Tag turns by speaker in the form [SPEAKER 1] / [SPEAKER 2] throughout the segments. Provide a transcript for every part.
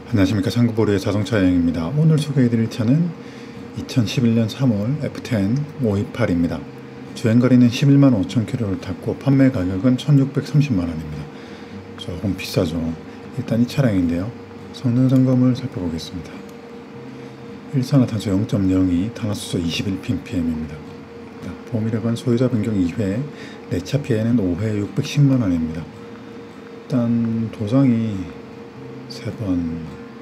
[SPEAKER 1] 안녕하십니까. 상구보리의 자동차 여행입니다. 오늘 소개해드릴 차는 2011년 3월 F10 528입니다. 주행거리는 11만 5천 km를 탔고 판매 가격은 1630만원입니다. 조금 비싸죠. 일단 이 차량인데요, 성능 점검을 살펴보겠습니다. 일산화탄소 0.02, 탄화수소 21ppm입니다. 보험이력은 소유자 변경 2회, 내차 피해는 5회 610만원입니다. 일단 도장이 3번,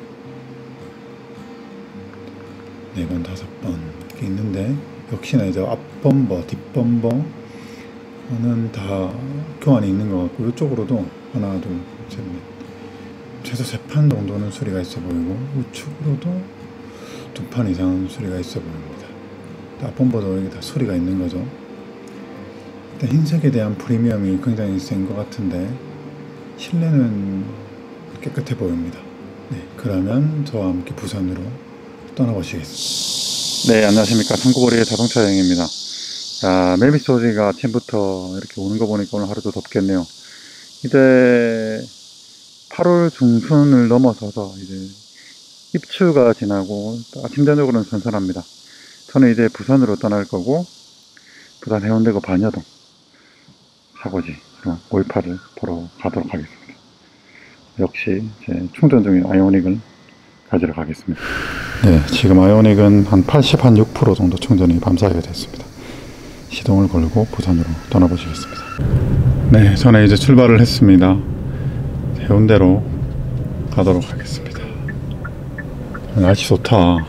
[SPEAKER 1] 4번, 5번 이렇게 있는데, 역시나 이제 앞범버, 뒷범버는 다 교환이 있는 것 같고, 이쪽으로도 하나, 둘, 셋, 넷, 최소 3판 정도는 수리가 있어 보이고, 우측으로도 2판 이상 수리가 있어 보입니다. 앞범버도 여기 다 수리가 있는 거죠. 일단 흰색에 대한 프리미엄이 굉장히 센 것 같은데 실내는 깨끗해 보입니다. 네, 그러면 저와 함께 부산으로 떠나보시겠습니다. 네, 안녕하십니까. 상구보리의 자동차 여행입니다. 멜비 소리가 아침부터 이렇게 오는 거 보니까 오늘 하루도 덥겠네요. 이제 8월 중순을 넘어서서 이제 입추가 지나고 아침 저녁으로는 선선합니다. 저는 이제 부산으로 떠날 거고, 부산 해운대구 반여동 사고지 528을 보러 가도록 하겠습니다. 역시 제 충전 중인 아이오닉을 가지러 가겠습니다. 네, 지금 아이오닉은 한 80, 한 6% 정도 충전이 밤사이가 됐습니다. 시동을 걸고 부산으로 떠나보시겠습니다. 네, 저는 이제 출발을 했습니다. 해운대로 가도록 하겠습니다. 날씨 좋다.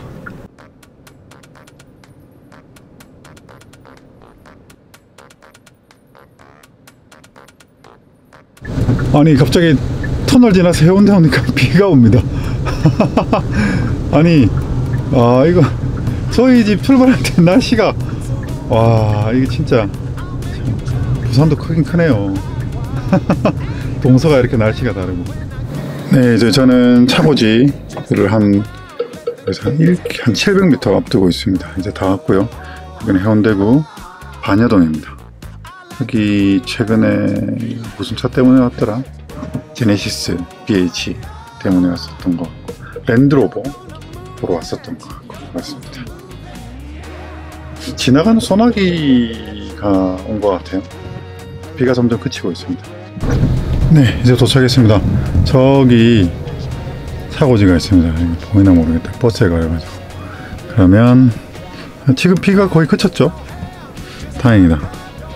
[SPEAKER 1] 아니, 갑자기 터널 지나서 해운대 오니까 비가 옵니다. 아니, 이거 저희 집 출발할 때 날씨가, 와, 이게 진짜 부산도 크긴 크네요. 동서가 이렇게 날씨가 다르고. 네, 이제 저는 차고지를 한 700m 앞두고 있습니다. 이제 다 왔고요. 여기는 해운대구 반여동입니다. 여기 최근에 무슨 차 때문에 왔더라? 제네시스 BH 때문에 왔었던 것 같고, 랜드로버 보러 왔었던 것 같습니다. 지나가는 소나기가 온 것 같아요. 비가 점점 그치고 있습니다. 네, 이제 도착했습니다. 저기 차고지가 있습니다. 보이나 모르겠다. 버스에 가려가지고. 그러면 지금 비가 거의 그쳤죠? 다행이다.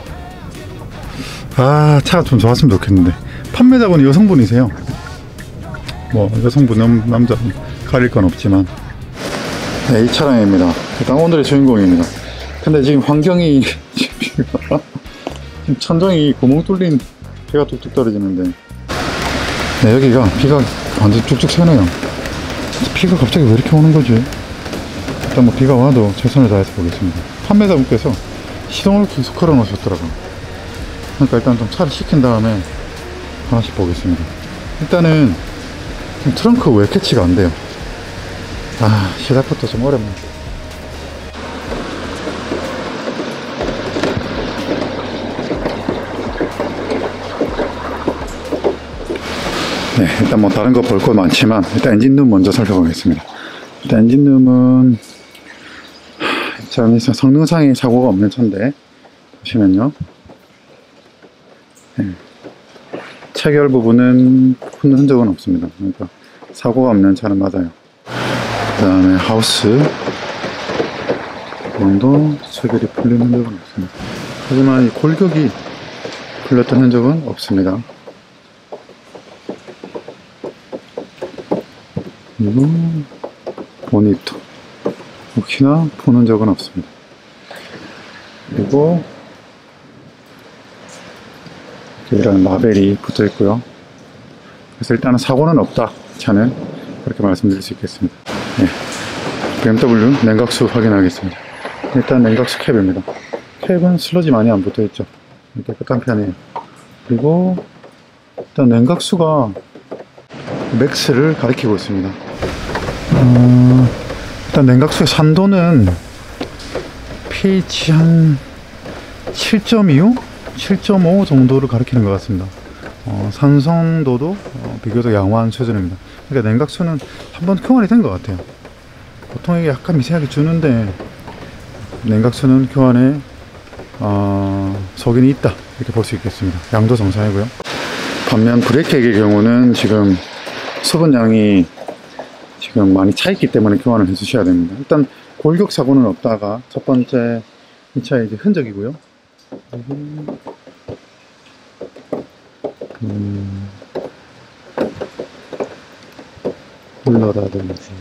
[SPEAKER 1] 차가 좀 좋았으면 좋겠는데. 판매자분이 여성분이세요. 뭐 여성분, 남자 가릴 건 없지만. 네, 이 차량입니다. 일단 오늘의 주인공입니다. 근데 지금 환경이 지금 천정이 구멍 뚫린, 비가 뚝뚝 떨어지는데, 네, 여기가 비가 완전 쭉쭉 새네요. 비가 갑자기 왜 이렇게 오는 거지? 일단 뭐 비가 와도 최선을 다해서 보겠습니다. 판매자분께서 시동을 계속 걸어 놓으셨더라고요. 그러니까 일단 좀 차를 식힌 다음에 하나씩 보겠습니다. 일단은 트렁크 왜 캐치가 안 돼요? 시작부터 좀 어렵네. 네, 일단 뭐 다른 거 볼 거 많지만 일단 엔진룸 먼저 살펴보겠습니다. 일단 엔진룸은 성능상의 사고가 없는 차인데, 보시면요, 네, 체결 부분은 큰 흔적은 없습니다. 그러니까 사고가 없는 차는 맞아요. 그 다음에 하우스 구멍도 체결이 풀린 흔적은 없습니다. 하지만 이 골격이 풀렸던 흔적은 없습니다. 그리고 보니터 혹시나 푸는 흔적은 없습니다. 그리고 이런 라벨이 붙어 있고요. 그래서 일단은 사고는 없다, 차는. 그렇게 말씀드릴 수 있겠습니다. 네, BMW 냉각수 확인하겠습니다. 일단 냉각수 캡입니다. 캡은 슬러지 많이 안 붙어 있죠. 깨끗한 편이에요. 그리고 일단 냉각수가 맥스를 가리키고 있습니다. 일단 냉각수의 산도는 pH 한 7.25? 7.5 정도를 가리키는 것 같습니다. 산성도도 비교적 양호한 수준입니다. 그러니까 냉각수는 한번 교환이 된 것 같아요. 보통 이게 약간 미세하게 주는데 냉각수는 교환에 석인이 있다 이렇게 볼 수 있겠습니다. 양도 정상이고요. 반면 브레이크의 경우는 지금 수분량이 지금 많이 차 있기 때문에 교환을 해 주셔야 됩니다. 일단 골격 사고는 없다가 첫 번째 이 차의 이제 흔적이고요. 쿨러라든지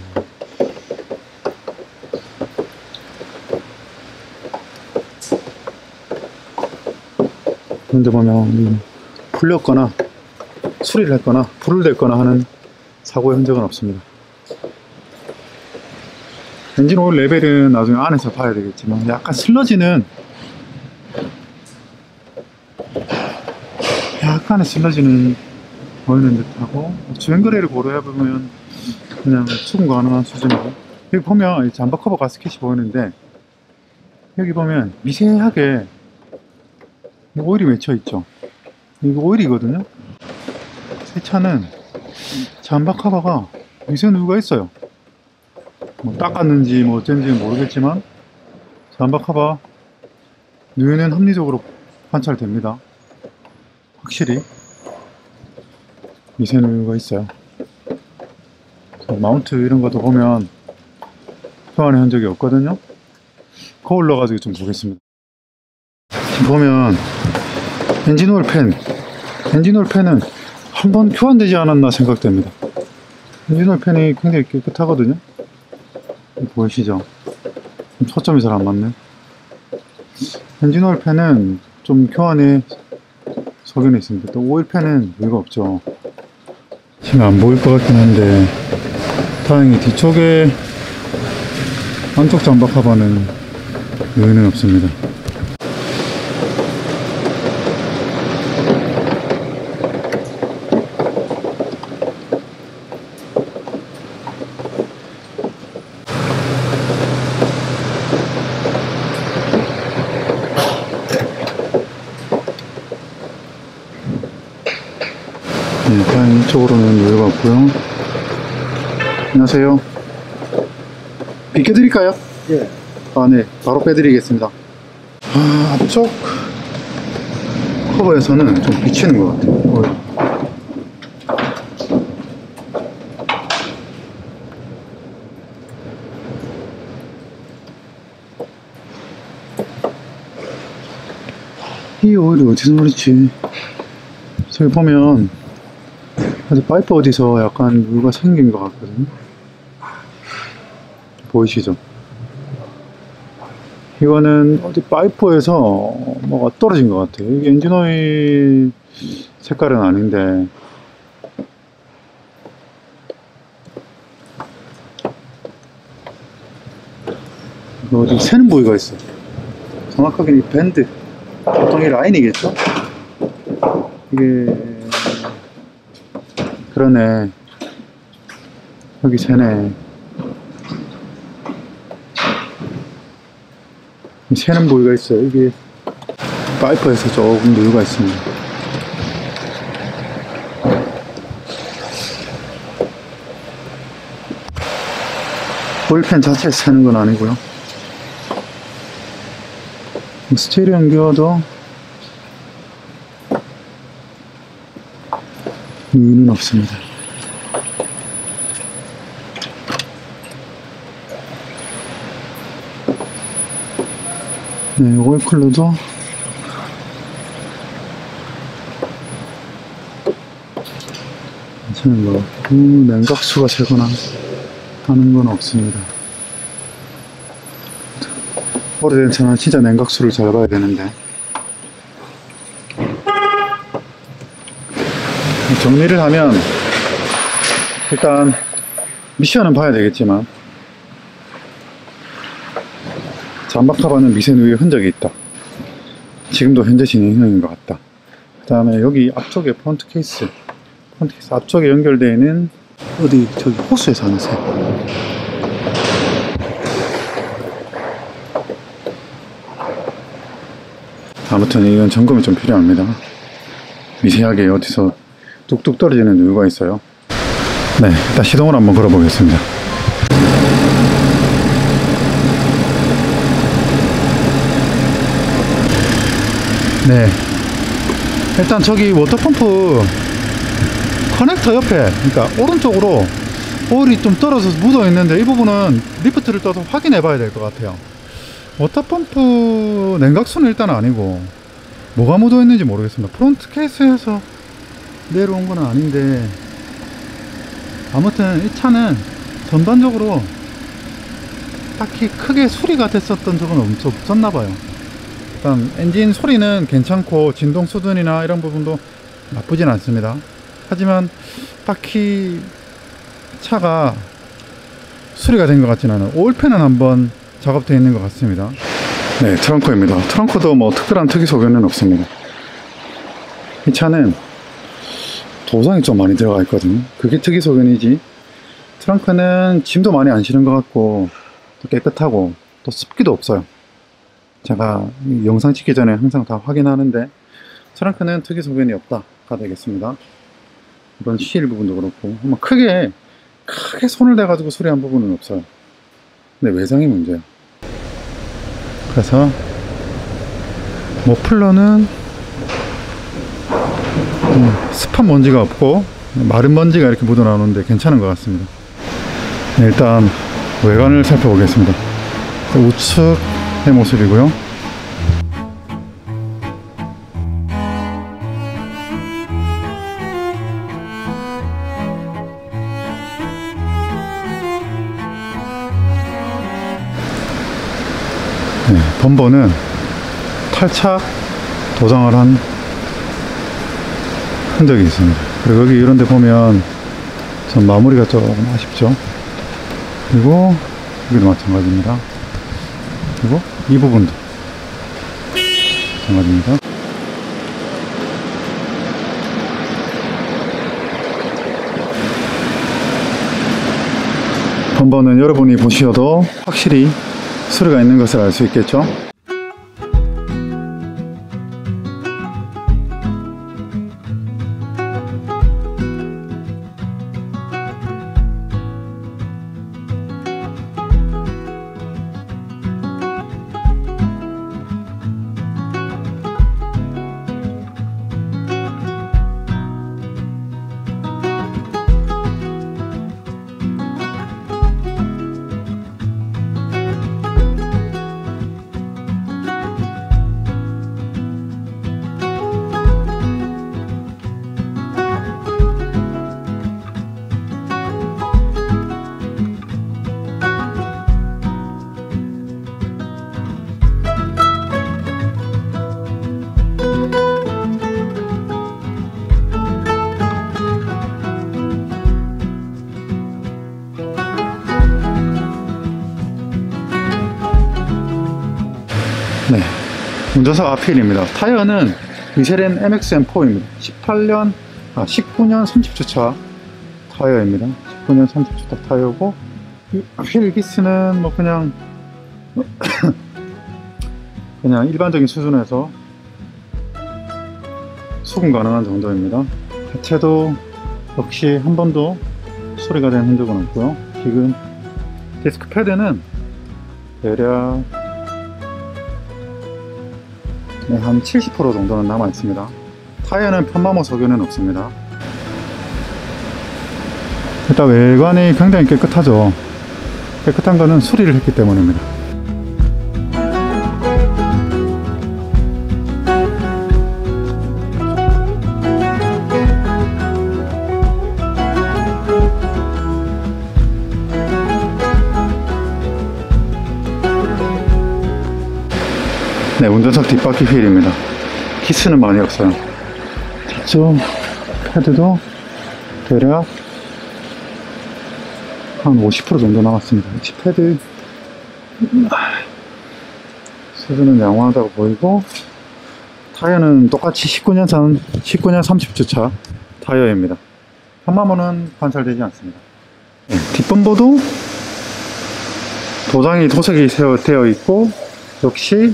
[SPEAKER 1] 현재 보면 풀렸거나 수리를 했거나 불을 댔거나 하는 사고의 흔적은 없습니다. 엔진 오일 레벨은 나중에 안에서 봐야 되겠지만 약간 슬러지는, 약간의 슬러지는 보이는 듯하고, 주행거리를 고려해보면 그냥 수긍 가능한 수준이고, 여기 보면 이 잠바 커버 가스켓이 보이는데 여기 보면 미세하게 오일이 맺혀 있죠. 이거 오일이거든요. 이 차는 잠바 커버가 미세 누유가 있어요. 뭐 닦았는지 뭐 어쩐지 모르겠지만 잠바 커버 누유는 합리적으로 관찰됩니다. 확실히 미세 누유가 있어요. 마운트 이런 것도 보면 교환의 흔적이 없거든요. 거울 넣어가지고 좀 보겠습니다. 지금 보면 엔진 오일 팬은 한번 교환되지 않았나 생각됩니다. 엔진 오일 팬이 굉장히 깨끗하거든요. 보이시죠? 초점이 잘 안 맞네. 엔진 오일 팬은 좀 교환에 석연해 있습니다. 또 오일 팬은 의미가 없죠. 지금 안 보일 것 같긴 한데 다행히 뒤쪽에 안쪽 잠바 커버는 의미는 없습니다. 네, 다행히 이쪽으로는 여유가 없고요. 안녕하세요. 비켜드릴까요?
[SPEAKER 2] 예.
[SPEAKER 1] 네, 바로 빼드리겠습니다. 앞쪽 커버에서는 좀 비치는 것 같아요. 이 오일이 어디서 그렇지? 저기 보면 아주 파이프 어디서 약간 누유가 생긴 것 같거든요. 보이시죠? 이거는 어디 파이프에서 뭐가 떨어진 것 같아요. 이게 엔진오일 색깔은 아닌데 이거 어디 새는 부위가 있어. 정확하게 이 밴드, 보통 이 라인이겠죠? 이게 그러네. 여기 새네. 새는 부위가 있어요. 이게 파이프에서 조금 누유가 있습니다. 오일팬 자체에서 새는 건 아니고요. 스티리오 연기어도 누유는 없습니다. 네, 오일 쿨러도 괜찮은 것 같고, 냉각수가 새거나 하는 건 없습니다. 오래된 차는 진짜 냉각수를 잘 봐야 되는데, 정리를 하면 일단 미션은 봐야 되겠지만 잠바 커버는 미세 누유의 흔적이 있다. 지금도 현재 진행형인 것 같다. 그 다음에 여기 앞쪽에 폰트 케이스 앞쪽에 연결되어 있는 어디 저기 호스에서 하는 새. 아무튼 이건 점검이 좀 필요합니다. 미세하게 어디서 뚝뚝 떨어지는 누유가 있어요. 네, 일단 시동을 한번 걸어 보겠습니다. 네, 일단 저기 워터펌프 커넥터 옆에, 그러니까 오른쪽으로 오일이 좀 떨어져서 묻어 있는데, 이 부분은 리프트를 떠서 확인해 봐야 될 것 같아요. 워터펌프 냉각수는 일단 아니고 뭐가 묻어 있는지 모르겠습니다. 프론트 케이스에서 내려온 건 아닌데, 아무튼 이 차는 전반적으로 딱히 크게 수리가 됐었던 적은 없었나 봐요. 일단 엔진 소리는 괜찮고 진동 수준이나 이런 부분도 나쁘진 않습니다. 하지만 딱히 차가 수리가 된 것 같지는 않아요. 오일팬은 한번 작업되어 있는 것 같습니다. 네, 트렁크입니다. 트렁크도 뭐 특별한 특이 소견은 없습니다. 이 차는 도장이 좀 많이 들어가 있거든요. 그게 특이 소견이지, 트렁크는 짐도 많이 안 실은 것 같고 또 깨끗하고 또 습기도 없어요. 제가 영상 찍기 전에 항상 다 확인하는데 트렁크는 특이 소견이 없다가 되겠습니다. 이번 실 부분도 그렇고 뭐 크게 손을 대가지고 수리한 부분은 없어요. 근데 외장이 문제야. 그래서 머플러는 습한 먼지가 없고 마른 먼지가 이렇게 묻어 나오는데 괜찮은 것 같습니다. 네, 일단 외관을 살펴보겠습니다. 우측의 모습이고요. 네, 범버는 탈착 도장을 한 흔적이 있습니다. 그리고 여기 이런 데 보면 좀 마무리가 조금 아쉽죠. 그리고 여기도 마찬가지입니다. 그리고 이 부분도 마찬가지입니다. 범버는 여러분이 보셔도 확실히 수리가 있는 것을 알 수 있겠죠. 네, 운전석 아필입니다. 타이어는 미쉐린 MXM4입니다. 19년 30주차 타이어입니다. 19년 30주차 타이어고, 휠 기스는 뭐 그냥 일반적인 수준에서 수긍 가능한 정도입니다. 하체도 역시 한 번도 수리가 된 흔적은 없고요. 지금 디스크 패드는 대략 한 70% 정도는 남아 있습니다. 타이어는 편마모 소견은 없습니다. 일단 외관이 굉장히 깨끗하죠. 깨끗한 거는 수리를 했기 때문입니다. 네, 운전석 뒷바퀴 휠입니다. 키스는 많이 없어요. 뒤쪽 패드도 대략 한 50% 정도 남았습니다. 역시 패드 수준은 양호하다고 보이고, 타이어는 똑같이 19년 30주차 타이어입니다. 편마모는 관찰되지 않습니다. 네, 뒷범버도 도장이 도색이 되어 있고, 역시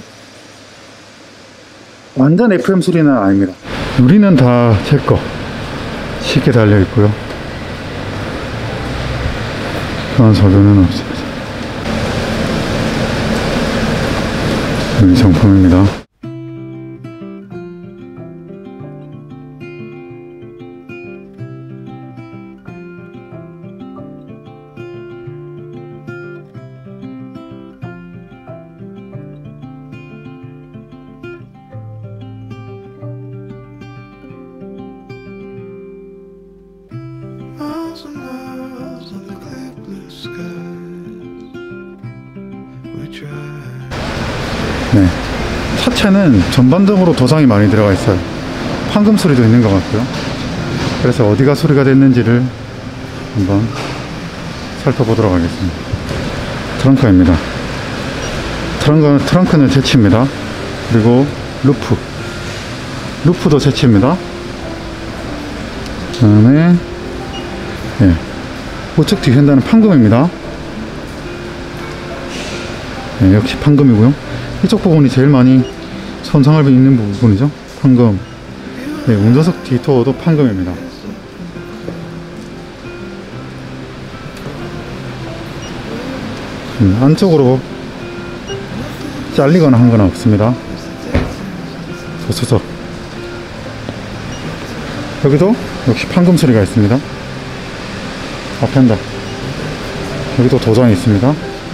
[SPEAKER 1] 완전 FM 수리는 아닙니다. 유리는 다 제거 쉽게 달려 있고요. 그런 소리는 없습니다. 여기 정품입니다. 네, 차체는 전반적으로 도장이 많이 들어가 있어요. 판금 소리도 있는 것 같고요. 그래서 어디가 소리가 됐는지를 한번 살펴보도록 하겠습니다. 트렁크입니다. 트렁크는 재치입니다. 그리고 루프도 재치입니다. 그 다음에 우측 뒤 휀다는 판금입니다. 역시 판금이고요. 이쪽 부분이 제일 많이 손상을 입는 부분이죠. 판금. 운전석 뒤도어도 판금입니다. 안쪽으로 잘리거나 한 건 없습니다. 조수석. 여기도 역시 판금 소리가 있습니다. 앞엔다. 여기도 도장이 있습니다.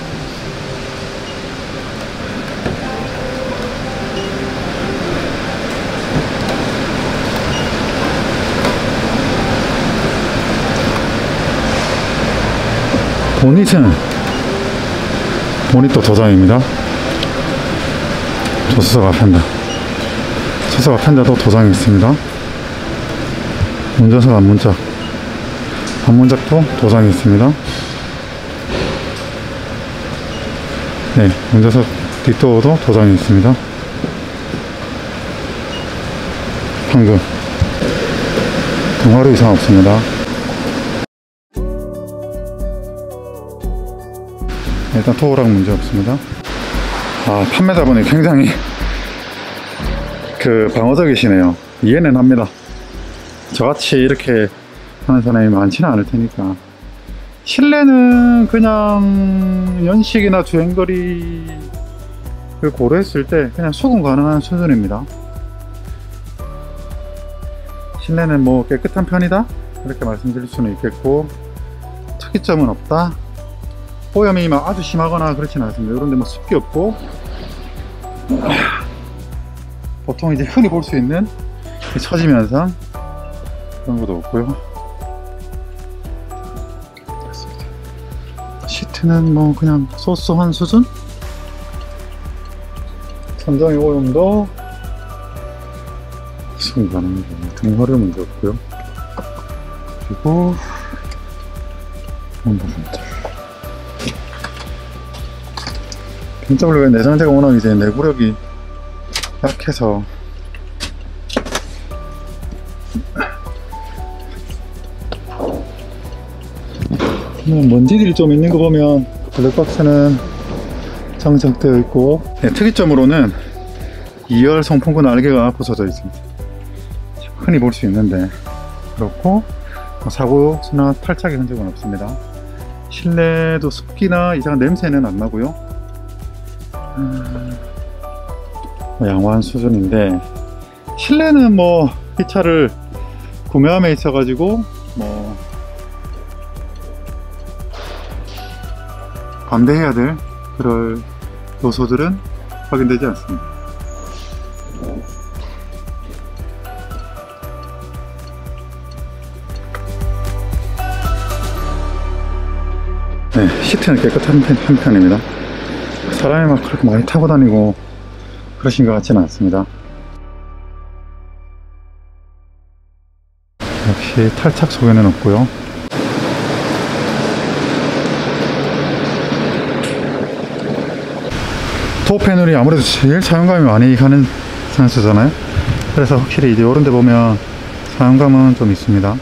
[SPEAKER 1] 보닛도 도장입니다. 조수석 앞엔다도 도장이 있습니다. 운전석 앞문짝도 도장이 있습니다. 네, 운전석 뒷도어도 도장이 있습니다. 판금. 동화로 이상 없습니다. 일단 토호락 문제 없습니다. 판매자분이 굉장히 방어적이시네요. 이해는 합니다. 저같이 이렇게 하는 사람이 많지는 않을 테니까. 실내는 그냥 연식이나 주행거리를 고려했을 때 그냥 수긍 가능한 수준입니다. 실내는 뭐 깨끗한 편이다 이렇게 말씀드릴 수는 있겠고, 특이점은 없다, 오염이 막 아주 심하거나 그렇지는 않습니다. 그런데 뭐 습기 없고, 보통 이제 흔히 볼 수 있는 처짐 현상 그런 것도 없고요. 시트는 뭐 그냥 소소한 수준? 천장의 오염도 수긍 가능합니다. 등허리 문제 없고요. 그리고 이런 부분들, BMW가 내장재가 워낙 이제 내구력이 약해서 먼지들이 좀 있는 거 보면 블랙박스는 장착되어 있고, 특이점으로는 2열 송풍구 날개가 부서져 있습니다. 흔히 볼 수 있는데, 그렇고 사고나 탈착의 흔적은 없습니다. 실내도 습기나 이상한 냄새는 안 나고요. 양호한 수준인데, 실내는 뭐 이 차를 구매함에 있어 가지고 뭐 반대해야 될 그럴 요소들은 확인되지 않습니다. 네, 시트는 깨끗한 편입니다. 사람이 막 그렇게 많이 타고 다니고 그러신 것 같지는 않습니다. 역시 탈착 소견은 없고요. 도어 패널이 아무래도 제일 사용감이 많이 가는 센서잖아요. 그래서 확실히 이제 이런 데 보면 사용감은 좀 있습니다.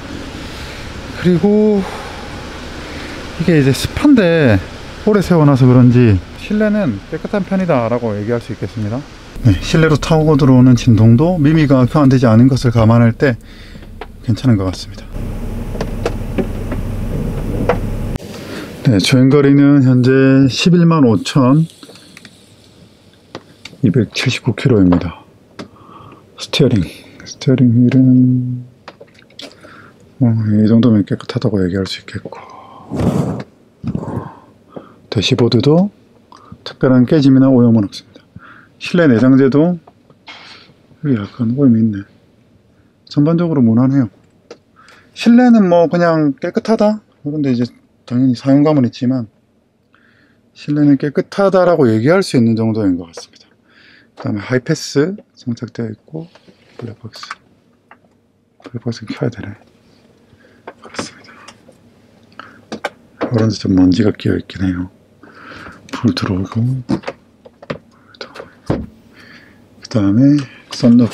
[SPEAKER 1] 그리고 이게 이제 습한데 오래 세워놔서 그런지 실내는 깨끗한 편이다 라고 얘기할 수 있겠습니다. 네, 실내로 타고 들어오는 진동도 미미가 교환되지 않은 것을 감안할 때 괜찮은 것 같습니다. 네, 주행거리는 현재 115,279km입니다. 스티어링 휠은 이 정도면 깨끗하다고 얘기할 수 있겠고, 대시보드도 특별한 깨짐이나 오염은 없습니다. 실내 내장재도 여기 약간 오염이 있네. 전반적으로 무난해요. 실내는 뭐 그냥 깨끗하다, 그런데 이제 당연히 사용감은 있지만 실내는 깨끗하다라고 얘기할 수 있는 정도인 것 같습니다. 그 다음에 하이패스 장착되어 있고, 블랙박스는 켜야 되네. 그렇습니다. 오른쪽 좀 먼지가 끼어 있긴 해요. 불 들어오고, 그 다음에 썬루프,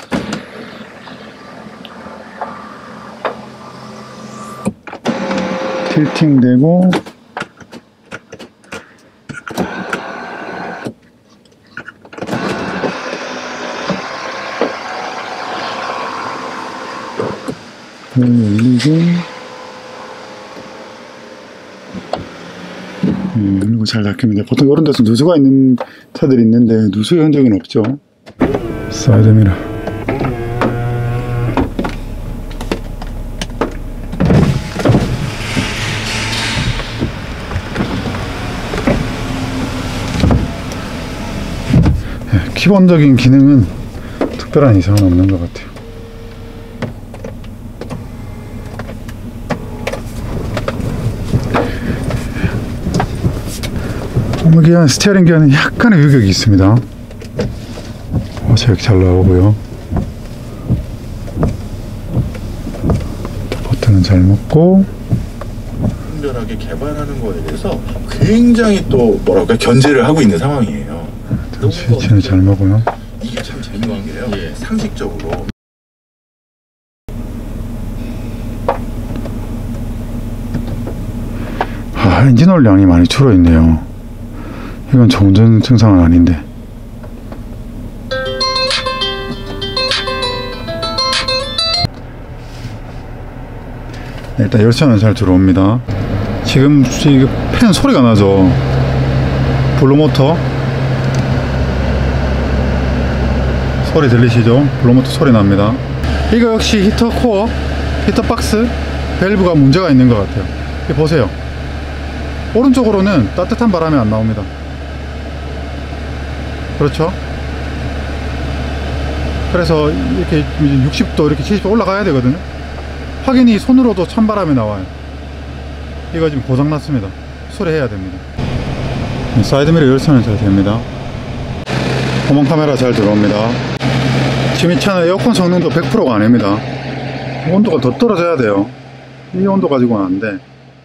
[SPEAKER 1] 틸팅 되고, 열리고, 그리고 잘 닫힙니다. 보통 이런 데서 누수가 있는 차들이 있는데 누수의 흔적은 없죠. 사이드미러, 기본적인 기능은 특별한 이상은 없는 것 같아요. 기한, 스티어링 기한은 약간의 유격이 있습니다. 제격 잘 나오고요. 버튼은 잘 먹고,
[SPEAKER 2] 안전하게 개발하는 거에 대해서 굉장히 또 뭐랄까 견제를 하고 있는 상황이에요.
[SPEAKER 1] 스위치는 잘 먹어요.
[SPEAKER 2] 이게 참 재미난 게요. 예. 상식적으로
[SPEAKER 1] 엔진오일 양이 많이 줄어있네요. 이건 정전 증상은 아닌데. 네, 일단 열차는 잘 들어옵니다. 지금 팬 소리가 나죠. 블루모터 소리 들리시죠? 블루모터 소리 납니다. 이거 역시 히터 코어, 히터 박스 밸브가 문제가 있는 것 같아요. 이거 보세요. 오른쪽으로는 따뜻한 바람이 안 나옵니다. 그렇죠? 그래서 이렇게 60도, 이렇게 70도 올라가야 되거든요. 확인이 손으로도 찬바람이 나와요. 이거 지금 고장났습니다. 수리해야 됩니다. 사이드미러 열선은 잘 됩니다. 후방 카메라 잘 들어옵니다. 지금 이 차는 에어컨 성능도 100%가 아닙니다. 온도가 더 떨어져야 돼요. 이 온도 가지고는 안 돼.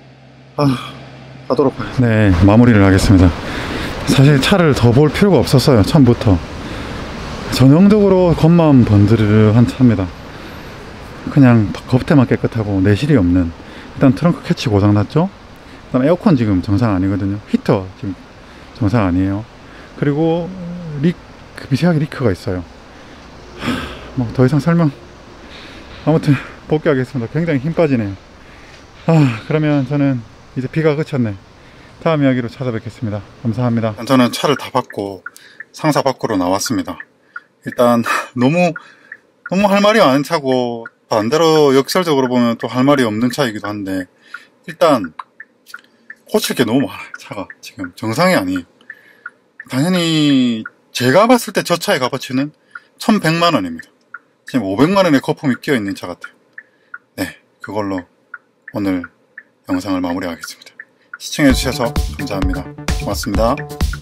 [SPEAKER 1] 가도록 하겠습니다. 네, 마무리를 하겠습니다. 사실 차를 더 볼 필요가 없었어요. 처음부터 전형적으로 겉만 번드르르한 차입니다. 그냥 겉에만 깨끗하고 내실이 없는. 일단 트렁크 캐치 고장났죠. 그 다음 에어컨 지금 정상 아니거든요. 히터 지금 정상 아니에요. 그리고 미세하게 리크가 있어요. 뭐 더 이상 설명, 아무튼 복귀하겠습니다. 굉장히 힘 빠지네요. 그러면 저는 이제 비가 그쳤네. 다음 이야기로 찾아뵙겠습니다. 감사합니다. 저는 차를 다 받고 상사 밖으로 나왔습니다. 일단 너무 할 말이 많은 차고, 반대로 역설적으로 보면 또 할 말이 없는 차이기도 한데, 일단 고칠 게 너무 많아요. 차가 지금 정상이 아니에요. 당연히 제가 봤을 때 저 차의 값어치는 1100만원입니다. 지금 500만원의 거품이 끼어있는 차 같아요. 네, 그걸로 오늘 영상을 마무리하겠습니다. 시청해주셔서 감사합니다. 고맙습니다.